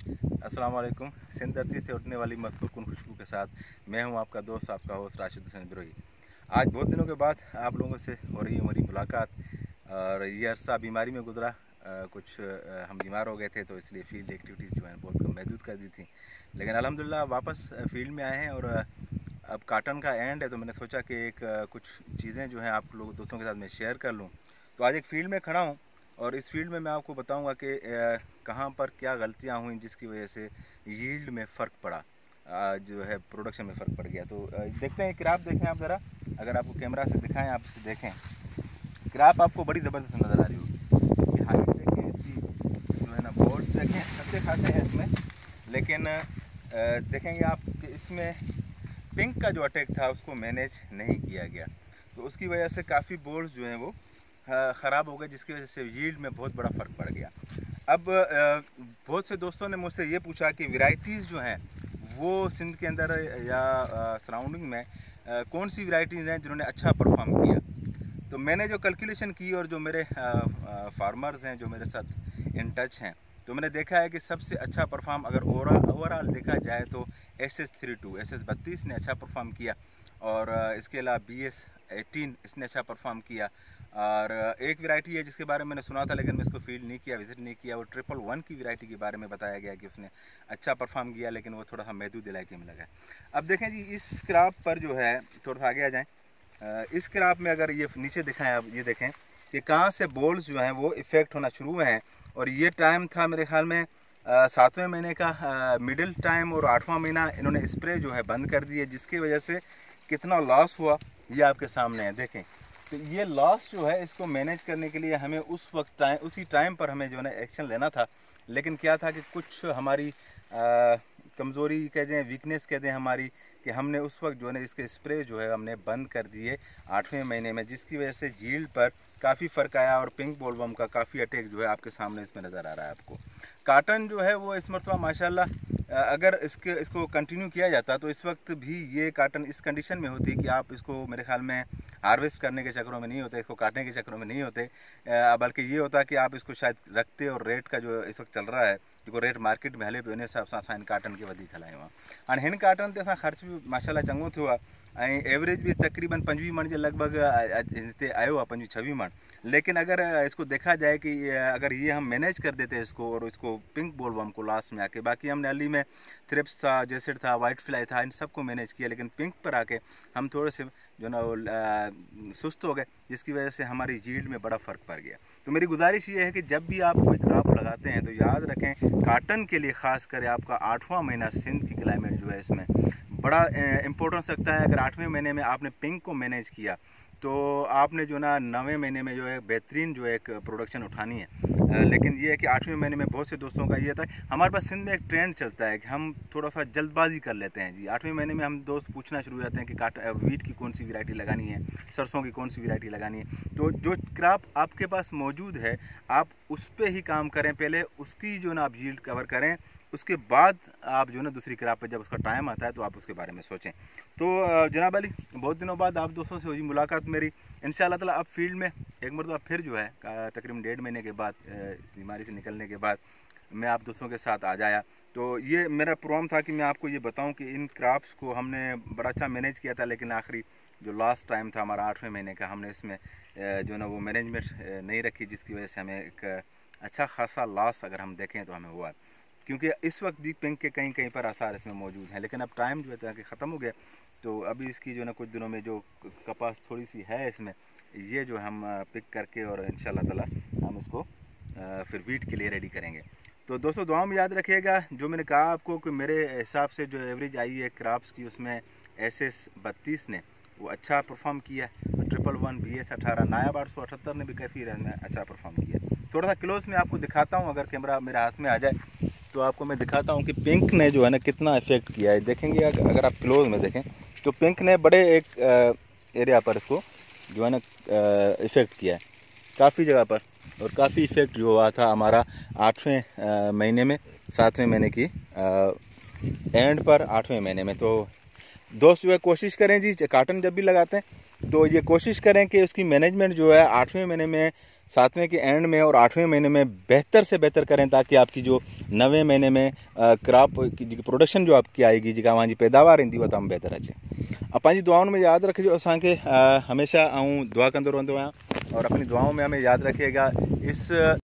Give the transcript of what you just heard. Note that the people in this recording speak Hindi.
अस्सलाम वालेकुम। सिंध धरती से उठने वाली मधुर कुन खुशबू के साथ मैं हूं आपका दोस्त, आपका होस्ट राशिद हुसैन बिरोही। आज बहुत दिनों के बाद आप लोगों से हो रही हमारी मुलाकात। और ये अरसा बीमारी में गुजरा, हम बीमार हो गए थे तो इसलिए फील्ड एक्टिविटीज़ जो हैं बहुत कम महदूद कर दी थी। लेकिन अल्हम्दुलिल्लाह वापस फील्ड में आए हैं। और अब काटन का एंड है तो मैंने सोचा कि कुछ चीज़ें जो हैं आप लोग दोस्तों के साथ मैं शेयर कर लूँ। तो आज एक फील्ड में खड़ा हूँ और इस फील्ड में मैं आपको बताऊंगा कि कहाँ पर क्या गलतियाँ हुई जिसकी वजह से यील्ड में फ़र्क पड़ा, जो है प्रोडक्शन में फ़र्क पड़ गया। तो देखते हैं क्रॉप, देखें आप ज़रा, अगर आपको कैमरा से दिखाएं, आप इसे देखें। क्रॉप आपको बड़ी ज़बरदस्त नज़र आ रही होगी। ये हाइट देखें, इसकी जो है ना बोर्ड देखें, अच्छे खासे हैं इसमें। लेकिन देखेंगे आप कि इसमें पिंक का जो अटैक था उसको मैनेज नहीं किया गया, तो उसकी वजह से काफ़ी बोर्ड्स जो हैं वो ख़राब हो गए, जिसकी वजह से यील्ड में बहुत बड़ा फ़र्क पड़ गया। अब बहुत से दोस्तों ने मुझसे ये पूछा कि वैरायटीज़ जो हैं वो सिंध के अंदर या सराउंडिंग में कौन सी वैरायटीज़ हैं जिन्होंने अच्छा परफॉर्म किया। तो मैंने जो कैलकुलेशन की और जो मेरे फार्मर्स हैं जो मेरे साथ इन टच हैं, तो मैंने देखा है कि सबसे अच्छा परफॉर्म अगर ओवरऑल देखा जाए तो SS32 SS32 ने अच्छा परफॉर्म किया। और इसके अलावा BS18 इसने अच्छा परफॉर्म किया। और एक वैरायटी है जिसके बारे में मैंने सुना था लेकिन मैं इसको फील्ड नहीं किया, विज़िट नहीं किया, वो 111 की वैरायटी के बारे में बताया गया कि उसने अच्छा परफॉर्म किया, लेकिन वो थोड़ा सा महदूद इलाके में लगा है। अब देखें जी, इस क्रॉप पर जो है थोड़ा सा आगे आ जाएँ। इस क्रॉप में अगर ये नीचे दिखाएं, आप ये देखें कि कहाँ से बोल्स जो हैं वो इफ़ेक्ट होना शुरू हुए हैं। और ये टाइम था मेरे ख्याल में 7वें महीने का मिडिल टाइम, और 8वां महीना इन्होंने स्प्रे जो है बंद कर दिए, जिसकी वजह से कितना लॉस हुआ ये आपके सामने है। देखें तो ये लॉस जो है इसको मैनेज करने के लिए हमें उसी टाइम पर हमें जो है ना एक्शन लेना था। लेकिन क्या था कि कुछ हमारी कमज़ोरी कह दें, वीकनेस कह दें हमारी, कि हमने उस वक्त जो है ना इसके स्प्रे जो है हमने बंद कर दिए 8वें महीने में, जिसकी वजह से यील्ड पर काफ़ी फ़र्क आया। और पिंक बोलवर्म का काफ़ी अटैक जो है आपके सामने इसमें नज़र आ रहा है आपको। काटन जो है वो इस मरतबा माशाल्लाह अगर इसको कंटिन्यू किया जाता तो इस वक्त भी ये काटन इस कंडीशन में होती कि आप इसको मेरे ख्याल में हार्वेस्ट करने के चक्करों में नहीं होते, इसको काटने के चक्करों में नहीं होते, बल्कि ये होता कि आप इसको शायद रखते और रेट का जो इस वक्त चल रहा है, जो रेट मार्केट में हले पे उन हिसाब सां हिन काटन के वधीक हलायो आहे। हाणे हिन काटन ते असां ख़र्च भी माशाल्लाह चङो थियो आहे ऐं एवरेज भी तकरीबन 25 मण जे लगभग हिते आयो आहे, 25-26 मण। लेकिन अगर इसको देखा जाए कि अगर ये हम मैनेज कर देते इसको और इसको पिंक बोलवर्म को लास्ट में आके, बाकी हमने अली में थ्रिप्स था, जेसिड था, वाइट फ्लाई था, इन सबको मैनेज किया, लेकिन पिंक पर आके हम थोड़े से जो ना वो सुस्त हो गए, जिसकी वजह से हमारी यील्ड में बड़ा फ़र्क पड़ गया। तो मेरी गुजारिश ये है कि जब भी आप कोई क्रॉप लगाते हैं तो याद रखें, काटन के लिए ख़ास कर आपका 8वां महीना सिंध की क्लाइमेट जो है इसमें बड़ा इम्पोर्टेंस रखता है। अगर 8वें महीने में आपने पिंक को मैनेज किया तो आपने जो ना 9वें महीने में जो है बेहतरीन जो है एक प्रोडक्शन उठानी है। लेकिन ये है कि 8वें महीने में बहुत से दोस्तों का ये था, हमारे पास सिंध में एक ट्रेंड चलता है कि हम थोड़ा सा जल्दबाजी कर लेते हैं जी। 8वें महीने में हम दोस्त पूछना शुरू हो जाते हैं कि वीट की कौन सी वैरायटी लगानी है, सरसों की कौन सी वैरायटी लगानी है। तो जो क्रॉप आपके पास मौजूद है आप उस पर ही काम करें, पहले उसकी जो ना आप यील्ड कवर करें, उसके बाद आप जो ना दूसरी क्रॉप पे जब उसका टाइम आता है तो आप उसके बारे में सोचें। तो जनाब अली, बहुत दिनों बाद आप दोस्तों से हुई मुलाकात मेरी। इंशाअल्लाह ताला अब फील्ड में एक मरतबा फिर जो है तकरीबन 1.5 महीने के बाद इस बीमारी से निकलने के बाद मैं आप दोस्तों के साथ आ जाया। तो ये मेरा प्रोग्राम था कि मैं आपको ये बताऊं कि इन क्रॉप्स को हमने बड़ा अच्छा मैनेज किया था, लेकिन आखिरी जो लास्ट टाइम था हमारा 8वें महीने का, हमने इसमें जो ना वो मैनेजमेंट नहीं रखी, जिसकी वजह से हमें एक अच्छा खासा लॉस अगर हम देखें तो हमें हुआ। क्योंकि इस वक्त भी पिंक के कहीं कहीं पर आसार इसमें मौजूद हैं, लेकिन अब टाइम जो है कि ख़त्म हो गया। तो अभी इसकी जो ना कुछ दिनों में जो कपास थोड़ी सी है इसमें, ये जो हम पिक करके और इंशाल्लाह ताला हम इसको फिर वीट के लिए रेडी करेंगे। तो दोस्तों दुआ में याद रखिएगा, जो मैंने कहा आपको कि मेरे हिसाब से जो एवरेज आई है क्रॉप्स की उसमें SS32 ने वो अच्छा परफॉर्म किया है। 111 BS18 नायाब 878 ने भी काफ़ी अच्छा परफॉर्म किया। थोड़ा सा क्लोज में आपको दिखाता हूँ, अगर कैमरा मेरे हाथ में आ जाए तो आपको मैं दिखाता हूँ कि पिंक ने जो है ना कितना इफेक्ट किया है। देखेंगे अगर आप क्लोज में देखें तो पिंक ने बड़े एक एरिया पर इसको जो है ना इफेक्ट किया है काफ़ी जगह पर, और काफ़ी इफेक्ट जो हुआ था हमारा 8वें महीने में, 7वें महीने की एंड पर 8वें महीने में। तो दोस्त जो है कोशिश करें जी, काटन जब भी लगाते हैं तो ये कोशिश करें कि उसकी मैनेजमेंट जो है 8वें महीने में 7वें के एंड में और 8वें महीने में बेहतर से बेहतर करें, ताकि आपकी जो 9वें महीने में क्रॉप की प्रोडक्शन जो आपकी आएगी, जेका वहाँ जी पैदावार ईंदी उहा तमामु बेहतर अचे। पंहिंजी दुआउनि में यादि रखिजो, असांखे हमेशा दुआ कंदो रहंदो आहियां, और अपनी दुआओं में हमें याद रखिएगा इस